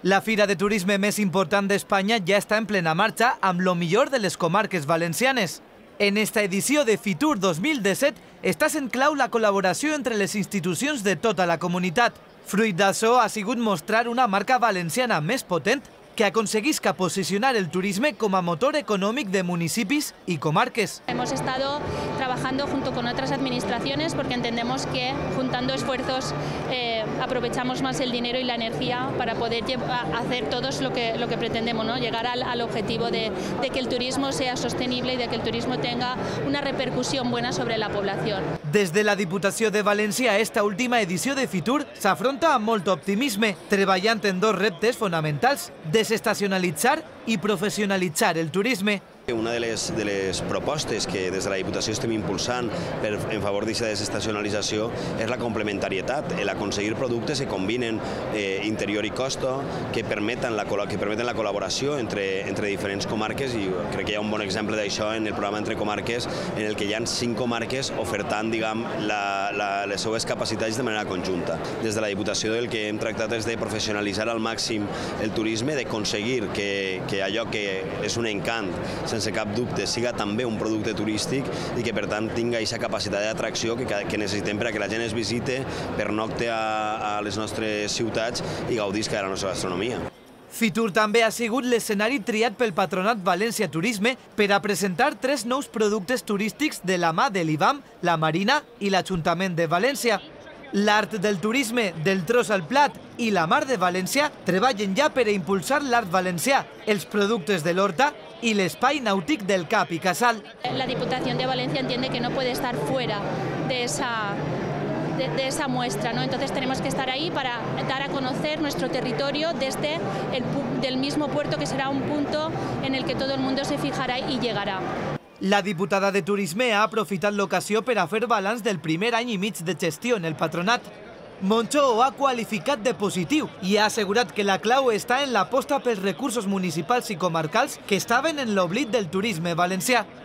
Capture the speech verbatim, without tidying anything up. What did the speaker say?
La fira de turisme més important d'Espanya ja està en plena marxa amb lo millor de les comarques valencianes. En esta edició de Fitur dos mil disset està sent clau la col·laboració entre les institucions de tota la comunitat. Fruit d'això ha sigut mostrar una marca valenciana més potent que aconseguisca posicionar el turisme como motor económico de municipios y comarques. Hemos estado trabajando junto con otras administraciones porque entendemos que juntando esfuerzos eh, aprovechamos más el dinero y la energía para poder hacer todos lo que, lo que pretendemos, ¿no? Llegar al, al objetivo de, de que el turismo sea sostenible y de que el turismo tenga una repercusión buena sobre la población. Desde la Diputació de València, esta última edició de Fitur s'afronta amb molt optimisme, treballant en dos reptes fonamentals: desestacionalitzar i professionalitzar el turisme. Una de les, de les propostes que des de la Diputació estem impulsant per, en favor d'aquesta desestacionalització és la complementarietat, l'aconseguir productes que combinen eh, interior i costa, que permeten la, que permeten la col·laboració entre, entre diferents comarques, i crec que hi ha un bon exemple d'això en el programa Entre Comarques, en el que hi ha cinc comarques ofertant, diguem, la, la, les seues capacitats de manera conjunta. Des de la Diputació el que hem tractat és de professionalitzar al màxim el turisme, d'aconseguir que, que allò que és un encant, sense cap dubte, siga també un producte turístic i que, per tant, tinga aquesta capacitat d'atracció que, que necessitem per a que la gent es visite, pernocte a, a les nostres ciutats i gaudisca de la nostra gastronomia. Fitur també ha sigut l'escenari triat pel Patronat València Turisme per a presentar tres nous productes turístics de la mà de l'I B A M, la Marina i l'Ajuntament de València. L'Art del Turisme, del Tros al Plat i la Mar de València treballen ja per a impulsar l'art valencià, els productes de l'Horta y el espai náutic del Cap y Casal. La Diputación de Valencia entiende que no puede estar fuera de esa, de, de esa muestra, ¿no? Entonces tenemos que estar ahí para dar a conocer nuestro territorio desde el del mismo puerto, que será un punto en el que todo el mundo se fijará y llegará. La diputada de Turisme ha aprofitat l'ocasió per a fer balanç del primer any i mig de gestió en el patronat. Moncho ho ha qualificat de positiu i ha assegurat que la clau està en l'aposta pels recursos municipals i comarcals que estaven en l'oblit del turisme valencià.